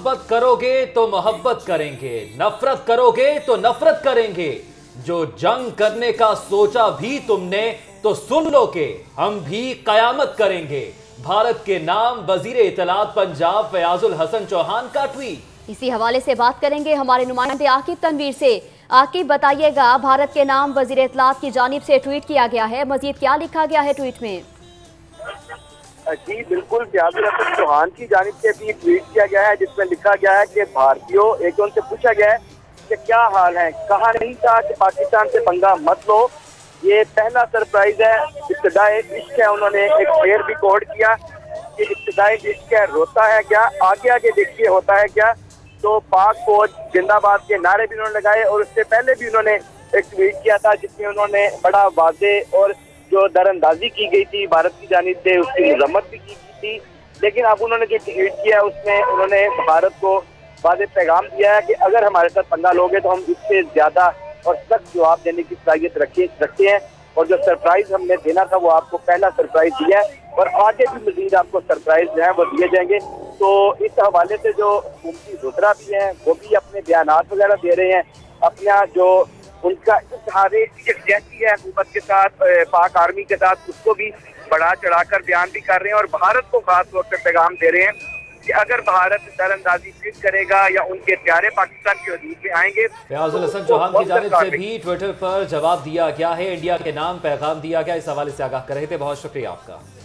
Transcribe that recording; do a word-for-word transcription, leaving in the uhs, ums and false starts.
मोहब्बत करोगे तो मोहब्बत करेंगे, नफरत करोगे तो नफरत करेंगे। जो जंग करने का सोचा भी तुमने तो सुन लो के हम भी कयामत करेंगे। भारत के नाम वजीर इत्तलात पंजाब फयाजुल हसन चौहान का ट्वीट। इसी हवाले से बात करेंगे हमारे नुमाइंदे आकिब तनवीर से। आकिब, बताइएगा, भारत के नाम वजीर इत्तलात की जानिब से ट्वीट किया गया है, मजीद क्या लिखा गया है ट्वीट में? जी बिल्कुल, फयाजुल हसन चौहान की जानिब से भी ट्वीट किया गया है जिसमें लिखा गया है कि भारतीयों, एक उनसे पूछा गया है कि क्या हाल है, कहा नहीं था कि पाकिस्तान से पंगा मत लो, ये पहला सरप्राइज है। इब्तिदाई इश्क है, उन्होंने एक शेर भी कोड किया कि इब्तिदाई इश्क है रोता है क्या, आगे आगे देखिए होता है क्या। तो पाक फौज जिंदाबाद के नारे भी उन्होंने लगाए और उससे पहले भी उन्होंने एक ट्वीट किया था जिसमें उन्होंने बड़ा वाजे और जो दरअंदाजी की गई थी भारत की जानिब से उसकी मजम्मत भी की गई थी। लेकिन अब उन्होंने जो ट्वीट किया उसमें उन्होंने भारत को वाज़े पैगाम दिया है कि अगर हमारे साथ पंगा लोगे तो हम इससे ज्यादा और सख्त जवाब देने की सलाहियत रखे रखते हैं। और जो सरप्राइज हमने देना था वो आपको पहला सरप्राइज दिया है और आगे भी मजीद आपको सरप्राइज जो है वो दिए जाएंगे। तो इस हवाले से जो हुकूमती वज़रा भी हैं वो भी अपने बयानात वगैरह दे रहे हैं, अपना जो उनका इत्तेहादे जैसी है हुकूमत के साथ, पाक आर्मी के साथ, उसको भी बढ़ा चढ़ाकर बयान भी कर रहे हैं और भारत को खास तौर पर पैगाम दे रहे हैं कि अगर भारत दरअंदाजी फिर करेगा या उनके प्यारे पाकिस्तान की हदूद में आएंगे। फयाजुल हसन चौहान की जानिब से भी ट्विटर पर जवाब दिया गया है, इंडिया के नाम पैगाम दिया गया। इस हवाले से आगाह कर रहे थे, बहुत शुक्रिया आपका।